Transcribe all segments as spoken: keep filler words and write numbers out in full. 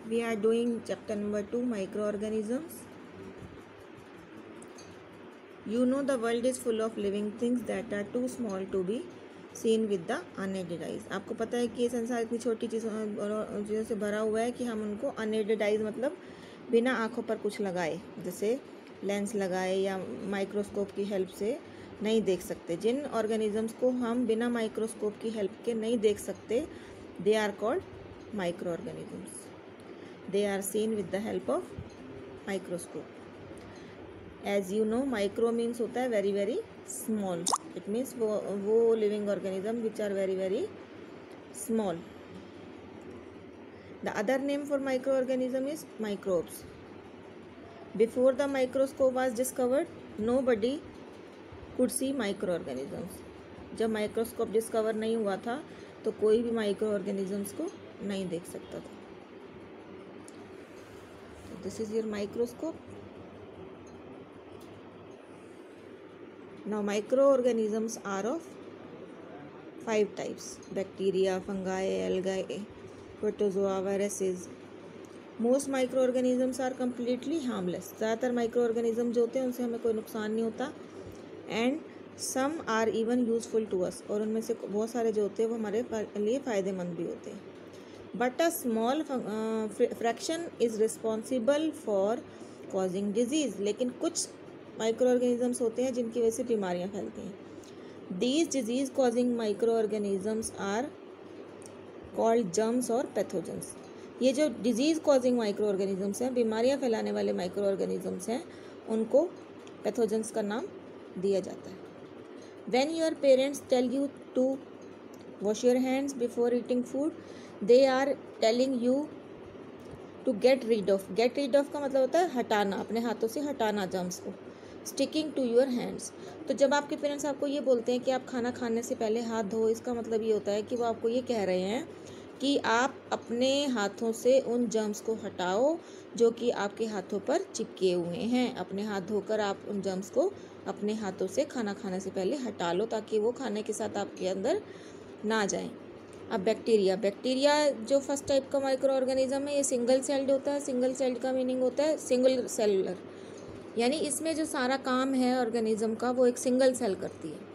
We are doing chapter number two, microorganisms. You know the world is full of living things that are too small to be seen with the unaided eyes. आपको पता है कि ये संसार इतनी छोटी चीज़ों चीज़ों से भरा हुआ है कि हम उनको अनएडेड आइज मतलब बिना आँखों पर कुछ लगाए, जैसे लेंस लगाए या माइक्रोस्कोप की हेल्प से नहीं देख सकते. जिन ऑर्गेनिजम्स को हम बिना माइक्रोस्कोप की हेल्प के नहीं देख सकते, they are called microorganisms. They are seen with the help of microscope. As you know, micro means होता है very very small. It means वो वो living organism which are very very small. The other name for microorganism is microbes. Before the microscope was discovered, nobody could see microorganisms. जब microscope discover नहीं हुआ था तो कोई भी माइक्रो ऑर्गेनिजम्स को नहीं देख सकता था. This is your microscope. Now microorganisms are of five types: bacteria, fungi, algae, protozoa, viruses. Most microorganisms are completely harmless. ज़्यादातर microorganism जो होते हैं उनसे हमें कोई नुकसान नहीं होता. And some are even useful to us. और उनमें से बहुत सारे जो होते हैं वो हमारे लिए फ़ायदेमंद भी होते हैं. But a small uh, fraction is responsible for causing disease. लेकिन कुछ माइक्रो ऑर्गेनिजम्स होते हैं जिनकी वजह से बीमारियां फैलती हैं. These disease causing microorganisms are called germs और pathogens. ये जो disease causing माइक्रो ऑर्गेनिजम्स हैं, बीमारियां फैलाने वाले माइक्रो ऑर्गेनिजम्स हैं, उनको पैथोजेंस का नाम दिया जाता है. When your parents tell you to wash your hands before eating food, they are telling you to get rid of. get rid of का मतलब होता है हटाना, अपने हाथों से हटाना जर्म्स को. sticking to your hands. तो जब आपके पेरेंट्स आपको ये बोलते हैं कि आप खाना खाने से पहले हाथ धो, इसका मतलब ये होता है कि वो आपको ये कह रहे हैं कि आप अपने हाथों से उन जर्म्स को हटाओ जो कि आपके हाथों पर चिपके हुए हैं. अपने हाथ धोकर आप उन जर्म्स को अपने हाथों से खाना खाने से पहले हटा लो ताकि वो खाने के साथ आपके अंदर ना जाएं. अब बैक्टीरिया बैक्टीरिया जो फर्स्ट टाइप का माइक्रो ऑर्गेनिज्म है, ये सिंगल सेल्ड होता है. सिंगल सेल्ड का मीनिंग होता है सिंगल सेलुलर, यानी इसमें जो सारा काम है ऑर्गेनिज्म का वो एक सिंगल सेल करती है.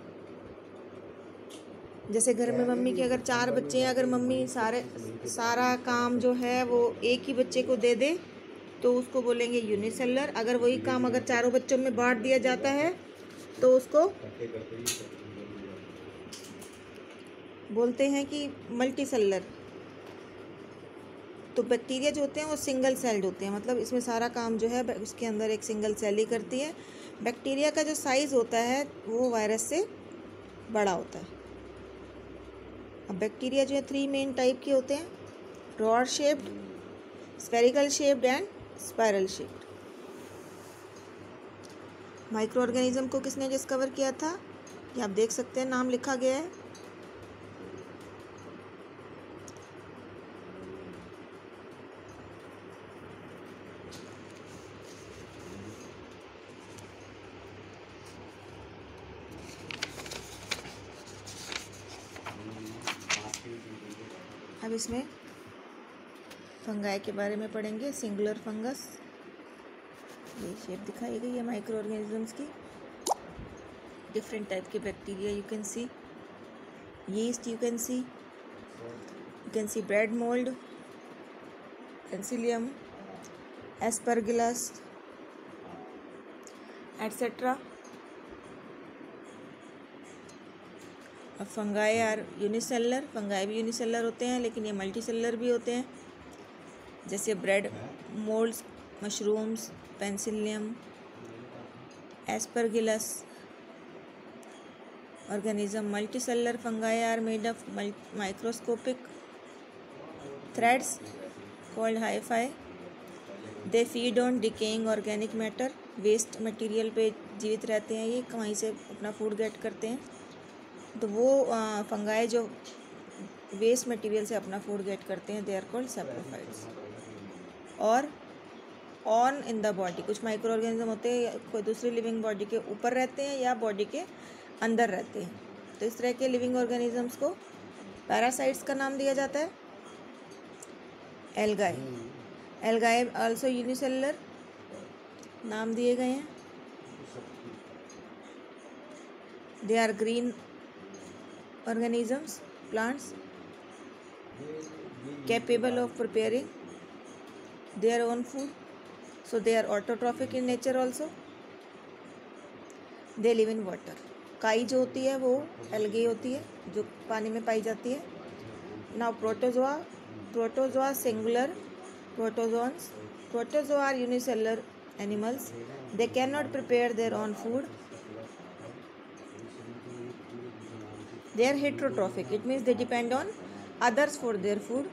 जैसे घर में मम्मी के अगर चार बच्चे हैं, अगर मम्मी सारे सारा काम जो है वो एक ही बच्चे को दे दे तो उसको बोलेंगे यूनिसेलुलर. अगर वही काम अगर चारों बच्चों में बांट दिया जाता है तो उसको बोलते हैं कि मल्टी सेलुलर. तो बैक्टीरिया जो होते हैं वो सिंगल सेल्ड होते हैं, मतलब इसमें सारा काम जो है उसके अंदर एक सिंगल सेल ही करती है. बैक्टीरिया का जो साइज़ होता है वो वायरस से बड़ा होता है. अब बैक्टीरिया जो है थ्री मेन टाइप के होते हैं: rod shaped, spherical shaped and spiral shaped. Microorganism को किसने डिस्कवर किया था? ये आप देख सकते हैं, नाम लिखा गया है. अब इसमें फंगाई के बारे में पढ़ेंगे. सिंगुलर फंगस, ये शेप दिखाई गई है माइक्रो ऑर्गेनिजम्स की. डिफरेंट टाइप के bacteria you can see. Yeast you can see, you can see bread mould, penicillium, aspergillus etcetera. अब फंगाई आर यूनिसेलुलर. फंगाई भी यूनिसेलुलर होते हैं लेकिन ये मल्टी सेलुलर भी होते हैं, जैसे bread moulds, mushrooms, penicillium, aspergillus organism. Multi cellular fungi are made of microscopic threads called hyphae. They feed on decaying organic matter. Waste material पे जीवित रहते हैं, ये कहीं से अपना फूड गेट करते हैं. तो वो फंगाई जो वेस्ट मटेरियल से अपना फूड गेट करते हैं, दे आर कॉल्ड सैप्रोफाइट्स. और ऑन इन द बॉडी, कुछ माइक्रो ऑर्गेनिज्म होते हैं कोई दूसरी लिविंग बॉडी के ऊपर रहते हैं या बॉडी के अंदर रहते हैं. तो इस तरह के लिविंग ऑर्गेनिजम्स को पैरासाइट्स का नाम दिया जाता है. एल्गाई। एल्गाई आल्सो यूनिसेलुलर नाम दिए गए हैं। They are green organisms, plants capable of preparing their own food, so they are autotrophic in nature also. They live in water. काई जो होती है वो एल्गी होती है जो पानी में पाई जाती है। Now protozoa, protozoa singular, protozoans. Protozoa are unicellular animals. They cannot prepare their own food. They are heterotrophic. It means they depend on others for their food.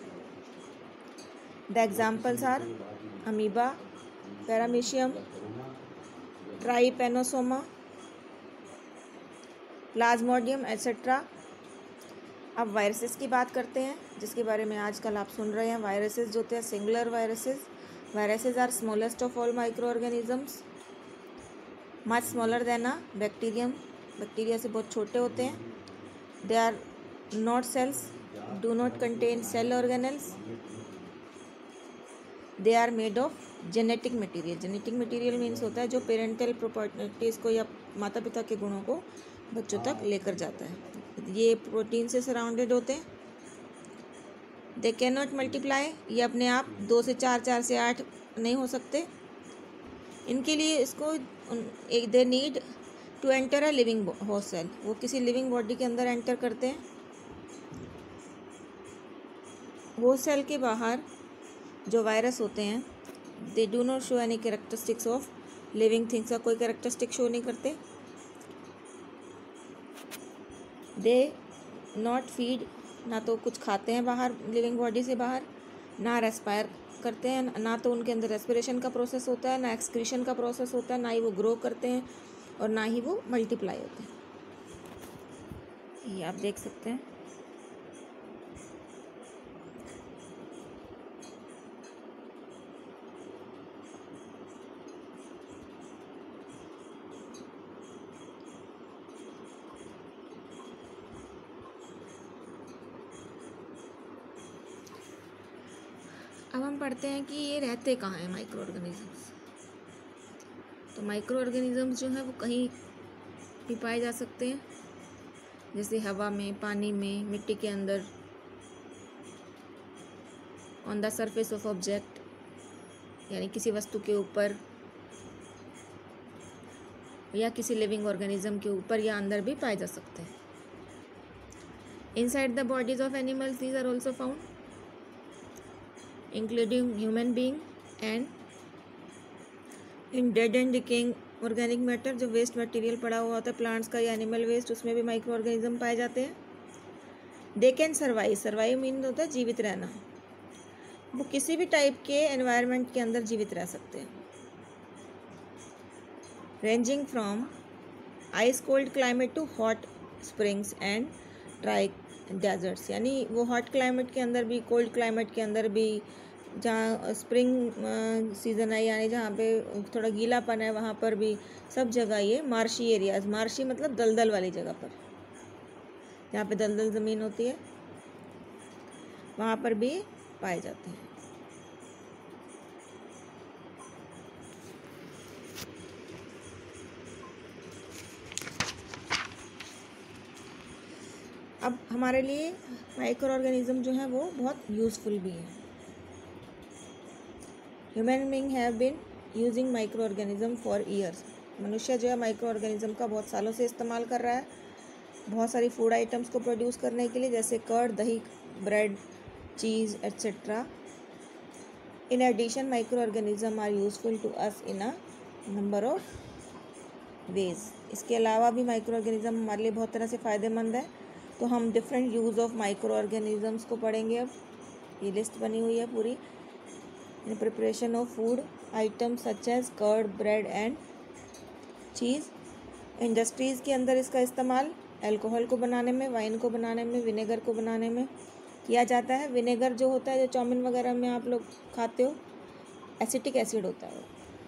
The examples are amoeba, paramecium, trypanosoma, plasmodium etcetera. अब viruses की बात करते हैं जिसके बारे में आजकल आप सुन रहे हैं। वायरसेस जो होते हैं singular viruses. Viruses are smallest of all micro organisms, much smaller than a bacterium. Bacteria से बहुत छोटे होते हैं। They are not cells, do not contain cell organelles. They are made of genetic material. Genetic material means होता है जो parental properties को या माता पिता के गुणों को बच्चों तक लेकर जाता है। ये प्रोटीन से सराउंडेड होते हैं। दे कैन नॉट मल्टीप्लाई, ये अपने आप दो से चार, चार से आठ नहीं हो सकते। इनके लिए इसको एक they need to enter a living host cell. वो किसी लिविंग बॉडी के अंदर एंटर करते हैं। होस्ट सेल के बाहर जो वायरस होते हैं they do not show any characteristics of living things. का कोई कैरेक्टरिस्टिक शो नहीं करते। दे नॉट फीड, ना तो कुछ खाते हैं बाहर लिविंग बॉडी से बाहर, ना रेस्पायर करते हैं, ना तो उनके अंदर रेस्पिरेशन का प्रोसेस होता है, ना एक्सक्रीशन का प्रोसेस होता है, ना ही वो ग्रो करते हैं और ना ही वो मल्टीप्लाई होते हैं। ये आप देख सकते हैं। अब हम पढ़ते हैं कि ये रहते कहाँ हैं माइक्रो ऑर्गेनिजम्स। तो माइक्रो ऑर्गेनिजम्स जो हैं वो कहीं भी पाए जा सकते हैं, जैसे हवा में, पानी में, मिट्टी के अंदर, on the surface of object यानी किसी वस्तु के ऊपर, या किसी लिविंग ऑर्गेनिज्म के ऊपर या अंदर भी पाए जा सकते हैं। Inside the bodies of animals these are also found, including human being and in dead and decaying organic matter। जो वेस्ट मटेरियल पड़ा हुआ होता है प्लांट्स का या एनिमल वेस्ट, उसमें भी माइक्रो ऑर्गेनिज्म पाए जाते हैं। They can survive, survive mean होता है जीवित रहना। वो किसी भी टाइप के एनवायरनमेंट के अंदर जीवित रह सकते हैं। Ranging from ice cold climate to hot springs and dry deserts, यानी वो हॉट क्लाइमेट के अंदर भी, कोल्ड क्लाइमेट के अंदर भी, जहाँ स्प्रिंग सीज़न है यानी जहाँ पे थोड़ा गीलापन है वहाँ पर भी, सब जगह ये मार्शी एरियाज, मार्शी मतलब दलदल वाली जगह पर, जहाँ पे दलदल ज़मीन होती है वहाँ पर भी पाए जाते हैं। अब हमारे लिए माइक्रो ऑर्गेनिज्म जो है वो बहुत यूज़फुल भी है। Human being have been using micro organism for years. मनुष्य जो है माइक्रो ऑर्गेनिज्म का बहुत सालों से इस्तेमाल कर रहा है बहुत सारी फूड आइटम्स को प्रोड्यूस करने के लिए, जैसे कर्ड, दही, bread, cheese etcetera. In addition micro organism are useful to us in a number of ways. इसके अलावा भी माइक्रो ऑर्गेनिज्म हमारे लिए बहुत तरह से फ़ायदेमंद है। तो हम different use of micro organisms को पढ़ेंगे। अब ये लिस्ट बनी हुई है पूरी। In preparation of food items such as curd, bread and cheese. Industries के अंदर इसका इस्तेमाल अल्कोहल को बनाने में, वाइन को बनाने में, विनेगर को बनाने में किया जाता है। विनेगर जो होता है जो चाउमीन वगैरह में आप लोग खाते हो, एसिटिक एसिड होता है।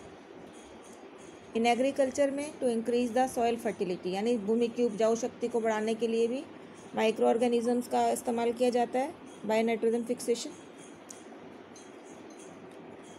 इन एग्रीकल्चर में to increase the soil fertility, यानी भूमि की उपजाऊ शक्ति को बढ़ाने के लिए भी माइक्रो ऑर्गेनिजम्स का इस्तेमाल किया जाता है बाय नाइट्रोजन फिक्सेशन।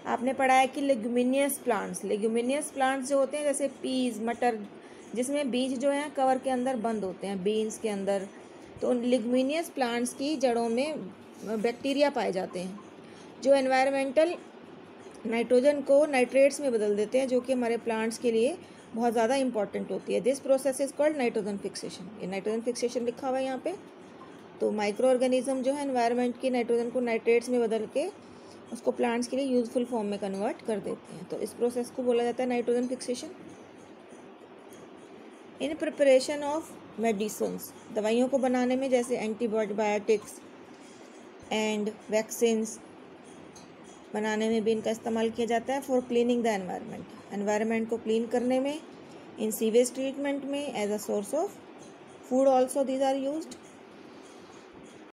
आपने पढ़ा है कि लेग्यूमिनियस प्लांट्स लेग्यूमिनियस प्लांट्स जो होते हैं जैसे पीज, मटर, जिसमें बीज जो हैं कवर के अंदर बंद होते हैं, बीन्स के अंदर, तो उन लेग्यूमिनियस प्लांट्स की जड़ों में बैक्टीरिया पाए जाते हैं जो एनवायरमेंटल नाइट्रोजन को नाइट्रेट्स में बदल देते हैं, जो कि हमारे प्लांट्स के लिए बहुत ज़्यादा इंपॉर्टेंट होती है। This process is called nitrogen fixation. ये नाइट्रोजन फिक्सेशन लिखा हुआ है यहाँ पे। तो माइक्रो ऑर्गेनिज्म जो है एनवायरनमेंट की नाइट्रोजन को नाइट्रेट्स में बदल के उसको प्लांट्स के लिए यूजफुल फॉर्म में कन्वर्ट कर देते हैं। तो इस प्रोसेस को बोला जाता है nitrogen fixation. In preparation of medicines, दवाइयों को बनाने में, जैसे एंटीबायोटिक्स एंड वैक्सीन्स बनाने में भी इनका इस्तेमाल किया जाता है। For cleaning the environment, environment को क्लीन करने में, इन सीवेज ट्रीटमेंट में, as a source of food also these are used.